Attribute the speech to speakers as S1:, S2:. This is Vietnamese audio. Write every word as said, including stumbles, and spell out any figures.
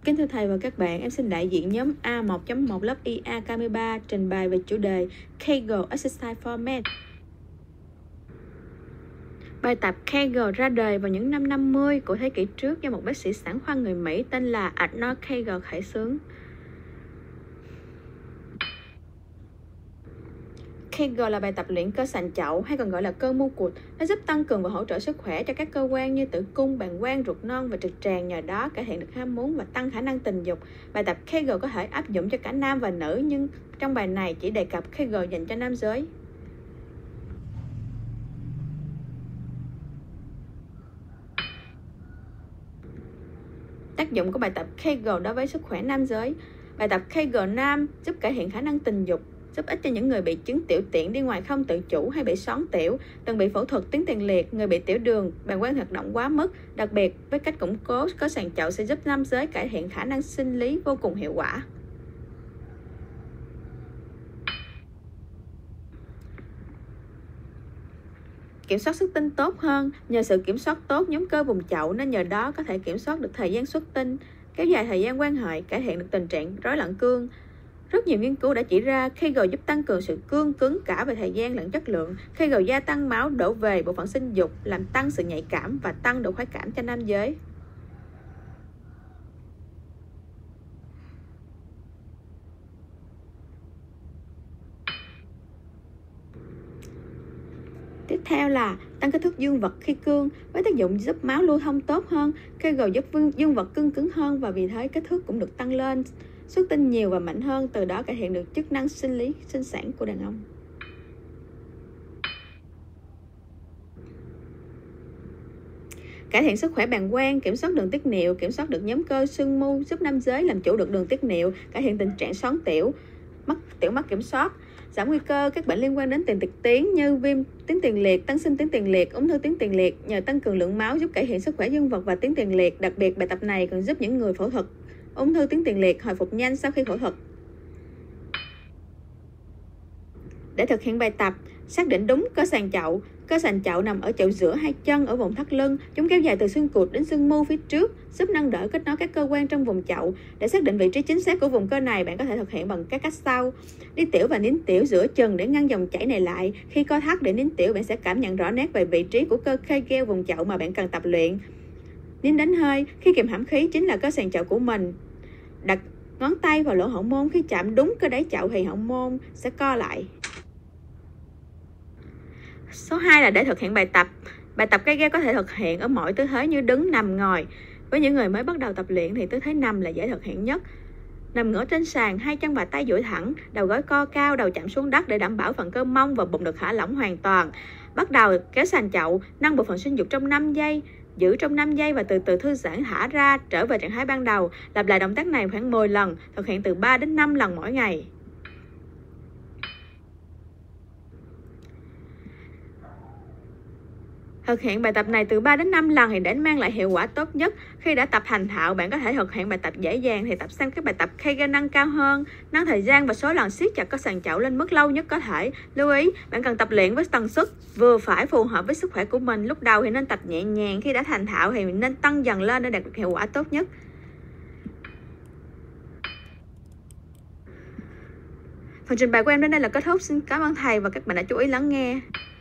S1: Kính thưa thầy và các bạn, em xin đại diện nhóm A một chấm một lớp i a K mười ba trình bày về chủ đề Kegel Exercise Format. Bài tập Kegel ra đời vào những năm năm mươi của thế kỷ trước do một bác sĩ sản khoa người Mỹ tên là Arnold Kegel khởi xướng. Kegel là bài tập luyện cơ sàn chậu hay còn gọi là cơ mu cụt. Nó giúp tăng cường và hỗ trợ sức khỏe cho các cơ quan như tử cung, bàng quang, ruột non và trực tràng, nhờ đó cải thiện được ham muốn và tăng khả năng tình dục. Bài tập Kegel có thể áp dụng cho cả nam và nữ, nhưng trong bài này chỉ đề cập Kegel dành cho nam giới. Tác dụng của bài tập Kegel đối với sức khỏe nam giới. Bài tập Kegel nam giúp cải thiện khả năng tình dục, giúp ích cho những người bị chứng tiểu tiện đi ngoài không tự chủ hay bị xoắn tiểu, từng bị phẫu thuật tuyến tiền liệt, người bị tiểu đường, bàng quang hoạt động quá mức. Đặc biệt, với cách củng cố cơ sàn chậu sẽ giúp nam giới cải thiện khả năng sinh lý vô cùng hiệu quả. Kiểm soát xuất tinh tốt hơn. Nhờ sự kiểm soát tốt nhóm cơ vùng chậu nên nhờ đó có thể kiểm soát được thời gian xuất tinh, kéo dài thời gian quan hệ, cải thiện được tình trạng rối loạn cương. Rất nhiều nghiên cứu đã chỉ ra Kegel giúp tăng cường sự cương cứng cả về thời gian lẫn chất lượng. Kegel gia tăng máu đổ về bộ phận sinh dục, làm tăng sự nhạy cảm và tăng độ khoái cảm cho nam giới. Tiếp theo là tăng kích thước dương vật khi cương. Với tác dụng giúp máu lưu thông tốt hơn, Kegel giúp dương vật cương cứng hơn và vì thế kích thước cũng được tăng lên, xuất tinh nhiều và mạnh hơn, từ đó cải thiện được chức năng sinh lý sinh sản của đàn ông. Cải thiện sức khỏe bàng quang, kiểm soát đường tiết niệu, kiểm soát được nhóm cơ xương mu, giúp nam giới làm chủ được đường tiết niệu, cải thiện tình trạng xoắn tiểu, mất tiểu mất kiểm soát, giảm nguy cơ các bệnh liên quan đến tiền liệt tuyến như viêm tuyến tiền liệt, tăng sinh tuyến tiền liệt, ung thư tuyến tiền liệt. Nhờ tăng cường lượng máu giúp cải thiện sức khỏe dương vật và tuyến tiền liệt. Đặc biệt, bài tập này còn giúp những người phẫu thuật ung thư tuyến tiền liệt hồi phục nhanh sau khi phẫu thuật. Để thực hiện bài tập, xác định đúng cơ sàn chậu. Cơ sàn chậu nằm ở chậu giữa hai chân ở vùng thắt lưng. Chúng kéo dài từ xương cụt đến xương mu phía trước, giúp nâng đỡ kết nối các cơ quan trong vùng chậu. Để xác định vị trí chính xác của vùng cơ này, bạn có thể thực hiện bằng các cách sau. Đi tiểu và nín tiểu giữa chừng để ngăn dòng chảy này lại. Khi co thắt để nín tiểu, bạn sẽ cảm nhận rõ nét về vị trí của cơ Kegel vùng chậu mà bạn cần tập luyện. Nín đánh hơi. Khi kìm hãm khí chính là cơ sàn chậu của mình. Đặt ngón tay vào lỗ hậu môn. Khi chạm đúng cơ đáy chậu thì hậu môn sẽ co lại. Số hai là để thực hiện bài tập. Bài tập Kegel có thể thực hiện ở mọi tư thế như đứng, nằm, ngồi. Với những người mới bắt đầu tập luyện thì tư thế nằm là dễ thực hiện nhất. Nằm ngửa trên sàn, hai chân và tay duỗi thẳng, đầu gối co cao, đầu chạm xuống đất để đảm bảo phần cơ mông và bụng được thả lỏng hoàn toàn. Bắt đầu kéo sàn chậu, nâng bộ phận sinh dục trong năm giây, giữ trong năm giây và từ từ thư giãn thả ra trở về trạng thái ban đầu. Lặp lại động tác này khoảng mười lần, thực hiện từ ba đến năm lần mỗi ngày. Thực hiện bài tập này từ ba đến năm lần thì để mang lại hiệu quả tốt nhất. Khi đã tập thành thạo, bạn có thể thực hiện bài tập dễ dàng thì tập sang các bài tập Kegel nâng cao hơn, nâng thời gian và số lần siết chặt cơ sàn chậu lên mức lâu nhất có thể. Lưu ý, bạn cần tập luyện với tần suất vừa phải phù hợp với sức khỏe của mình. Lúc đầu thì nên tập nhẹ nhàng, khi đã thành thạo thì nên tăng dần lên để đạt được hiệu quả tốt nhất. Phần trình bày của em đến đây là kết thúc. Xin cảm ơn thầy và các bạn đã chú ý lắng nghe.